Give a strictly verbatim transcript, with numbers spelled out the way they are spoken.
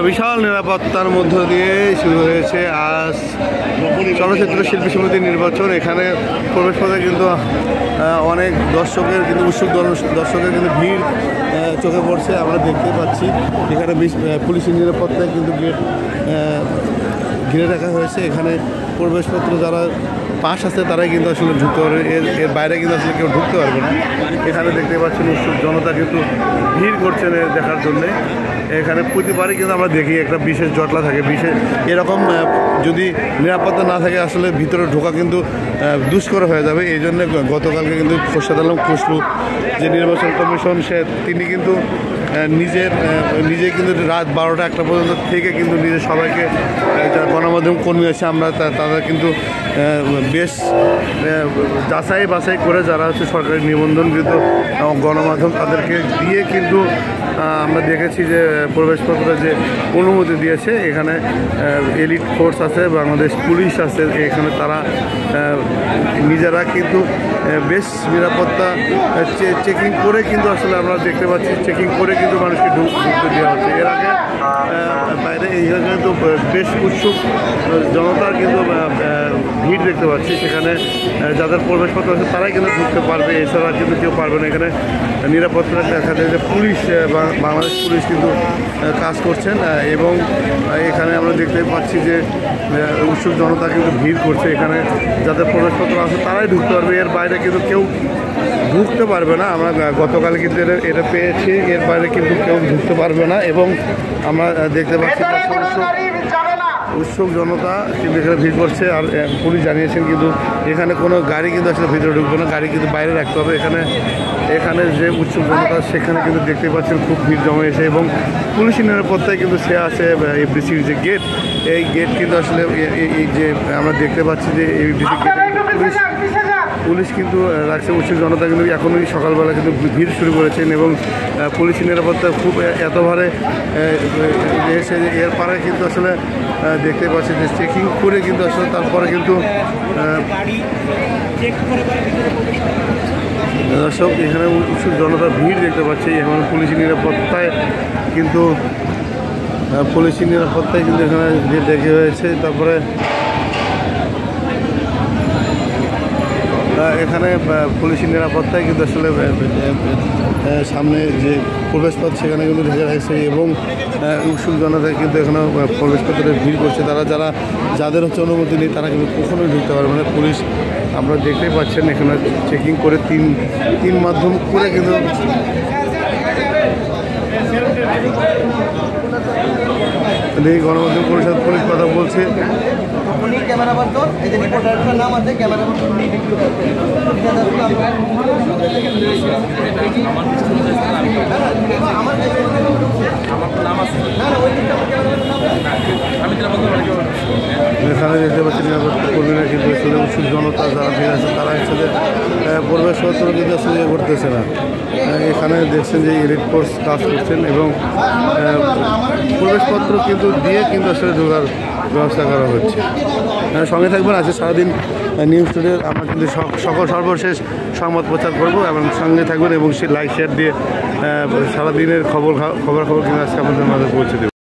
বিশাল নিরাপত্তার মধ্য দিয়ে শুরু হয়েছে আজ চলচ্চিত্র শিল্পী সমিতির নির্বাচন। এখানে প্রবেশ পথে কিন্তু অনেক দর্শকের কিন্তু উৎসুক দর্শকের কিন্তু ভিড় চোখে পড়ছে, আমরা দেখতে পাচ্ছি। এখানে পুলিশের নিরাপত্তায় কিন্তু গেট ঘিরে রাখা হয়েছে। এখানে প্রবেশপত্র যারা পাস আছে তারাই কিন্তু আসলে ঢুকতে পারবে, এর এর বাইরে কিন্তু আসলে কেউ ঢুকতে পারবে না। এখানে দেখতে পাচ্ছেন উৎসুক জনতা কিন্তু ভিড় করছেন দেখার জন্যে। এখানে প্রতিবারই কিন্তু আমরা দেখি একটা বিশেষ জটলা থাকে, বিশেষ এরকম যদি নিরাপত্তা না থাকে আসলে ভিতরে ঢোকা কিন্তু দুষ্কর হয়ে যাবে। এই জন্য গতকালকে কিন্তু খোরশেদ আলম খুসরু যে নির্বাচন কমিশন সে তিনি কিন্তু নিজের নিজে কিন্তু রাত বারোটা একটা পর্যন্ত থেকে কিন্তু নিজে সবাইকে যারা গণমাধ্যম কর্মী আছে আমরা তারা কিন্তু বেশ যাচাই বাছাই করে যারা হচ্ছে সরকারি নিবন্ধনকৃত গণমাধ্যম তাদেরকে দিয়ে কিন্তু আমরা দেখেছি যে প্রবেশপত্র যে অনুমতি দিয়েছে। এখানে এলিট ফোর্স আছে, বাংলাদেশ পুলিশ আছে, এখানে তারা নিজেরা কিন্তু বেশ নিরাপত্তা চেকিং করে কিন্তু আসলে আমরা দেখতে পাচ্ছি চেকিং করে কিন্তু মানুষকে ঢুকতে দেওয়া হচ্ছে। এর আগে বাইরে এইখানে কিন্তু বেশ উৎসুক জনতার কিন্তু ভিড় দেখতে পাচ্ছি। সেখানে যাদের প্রবেশপত্র আছে তারাই কিন্তু ঢুকতে পারবে, এছাড়া কিন্তু কেউ পারবে না। এখানে নিরাপত্তা দেখা যায় যে পুলিশ বাংলাদেশ পুলিশ কিন্তু কাজ করছেন এবং এখানে আমরা দেখতে পাচ্ছি যে উৎসুক জনতা কিন্তু ভিড় করছে। এখানে যাদের প্রবেশপত্র আছে তারাই ঢুকতে পারবে, এর বাইরে কিন্তু কেউ ঢুকতে পারবে না। আমরা গতকাল কিন্তু এটা পেয়েছি, এর বাইরে কিন্তু কেউ ঢুকতে পারবে না। এবং আমরা দেখতে পাচ্ছি উৎসুক জনতা কিন্তু এখানে ভিড় করছে। আর পুলিশ জানিয়েছেন কিন্তু এখানে কোনো গাড়ি কিন্তু আসলে ভিতরে ঢুকবে না, গাড়ি কিন্তু বাইরে রাখতে হবে। এখানে এখানে যে উৎসুক জনতা সেখানে কিন্তু দেখতে পাচ্ছেন খুব ভিড় জমেছে এবং পুলিশের নিরাপত্তায় কিন্তু সে আছে এফডিসির যে গেট, এই গেট কিন্তু আসলে এই যে আমরা দেখতে পাচ্ছি যে এফডিসি গেট পুলিশ পুলিশ কিন্তু রাখছে। উৎসুক জনতা কিন্তু এখনই সকালবেলা কিন্তু ভিড় শুরু করেছেন এবং পুলিশের নিরাপত্তা খুব এতভাবে এসে এর পরে কিন্তু আসলে দেখতে পাচ্ছি যে চেকিং করে কিন্তু আসলে তারপরে কিন্তু দর্শক এখানে উৎসুক জনতার ভিড় দেখতে পাচ্ছি। এখন পুলিশের নিরাপত্তায় কিন্তু পুলিশের নিরাপত্তায় কিন্তু এখানে ভিড় দেখে হয়েছে। তারপরে এখানে পুলিশের নিরাপত্তায় কিন্তু আসলে সামনে যে প্রবেশপথ সেখানে কিন্তু ঢেকে রাখছে এবং উৎসুক জনতায় কিন্তু এখানে প্রবেশপত্রে ভিড় করছে। তারা যারা যাদের হচ্ছে অনুমতি নেই তারা কিন্তু কখনোই ঢুকতে পারবে না। পুলিশ আমরা দেখতেই পাচ্ছেন এখানে চেকিং করে তিন তিন মাধ্যম করে কিন্তু গণমাধ্যম পরিষদ পুলিশ কথা বলছে। এখানে দেখতে পাচ্ছি নিরাপত্তা কর্মীরা কিন্তু আসলে উৎসুক জনতা যারা ভিড় আছে তারা আসলে প্রবেশপত্র কিন্তু আসলে ইয়ে করতেছে না। এখানে দেখছেন যে এলিট ফোর্স কাজ করছেন এবং প্রবেশপত্র কিন্তু দিয়ে কিন্তু আসলে ঢোকার ব্যবস্থা করা হচ্ছে। সঙ্গে থাকবেন, আছে সারাদিন নিউজ টুডে আমরা কিন্তু সকল সর্বশেষ সংবাদ প্রচার করবো এবং সঙ্গে থাকবেন এবং সে লাইক শেয়ার দিয়ে সারাদিনের খবর খবর খবর কিন্তু আজকে আমাদের মাঝে পৌঁছে দেবে।